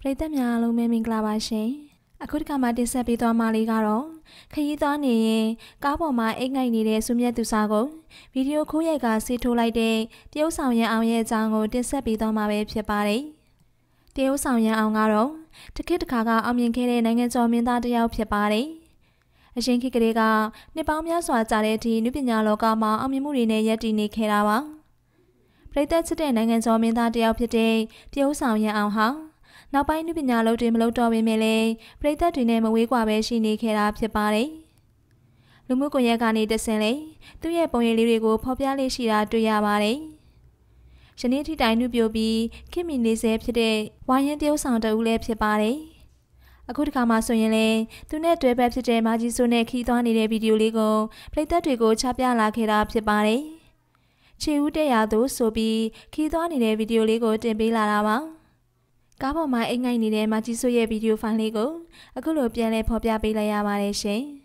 ရိသတ်များအားလုံးပဲမင်္ဂလာပါရှင်အခုတစ်ခါမှတင်ဆက်ပေးသွားမှာလေးကတော့ခရီးသွားနေရင်ကားပေါ်မှာအိတ်ငိုက်နေတဲ့ဆုမြတ်သူစာကိုဗီဒီယိုခိုးရိုက်ကဆေးထိုးလိုက်တဲ့တရုတ်ဆောင်ရန်အောင်ရဲ့အကြောင်းကိုတင်ဆက်ပေးသွားမှာပဲဖြစ်ပါတယ်တရုတ်ဆောင်ရန်အောင်ကတော့တစ်ခေတ်တစ်ခါကအောင်မြင်ခဲ့တဲ့နိုင်ငံကျော်မင်းသားတစ်ယောက်ဖြစ်ပါတယ်အရင်ခေတ်ကလေးကနှစ်ပေါင်းများစွာကြာတဲ့အထိနုပညာလောကမှာအောင်မြင်မှုတွေနဲ့ရပ်တည်နေခဲ့တာပါပရိသတ်ချစ်တဲ့နိုင်ငံကျော်မင်းသားတစ်ယောက်ဖြစ်တဲ့တရုတ်ဆောင်ရန်အောင်ဟာနောက်ပိုင်းနုပညာလုပ်တွေမလုပ်တော့ပေမဲ့လည်းပရိသတ်တွေနဲ့မဝေးကွာပဲရှိနေခဲ့တာဖြစ်ပါတယ်။လူမှုကွန်ရက်ကနေတဆင့်လေသူ့ရဲ့ပုံရိပ်လေးတွေကိုဖော်ပြလေးရှိတာတွေ့ရပါတယ်။ယနေ့ထိတိုင်နှုတ်ပြပြီးခင်မီနေစေဖြစ်တဲ့ဝိုင်းရင်တရုတ်ဆောင်တဦးလည်းဖြစ်ပါတယ်။အခုတစ်ခါမှဆိုရင်လေသူနဲ့တွဲဘက်ဖြစ်တဲ့မာကြီးစိုးနဲ့ခီးသွားနေတဲ့ဗီဒီယိုလေးကိုပရိသတ်တွေကိုချပြလာခဲ့တာဖြစ်ပါတယ်။ခြေဦးတဲ့ရသူဆိုပြီးခီးသွားနေတဲ့ဗီဒီယိုလေးကိုတင်ပေးလာတာပါ။ကားပေါ်မှာအိတ်ငိုက်နေတဲ့မာကြီးစိုးရဲ့ဗီဒီယိုဖိုင်လေးကိုအခုလိုပြန်လည်ဖော်ပြပေးလိုက်ရပါတယ်ရှင်။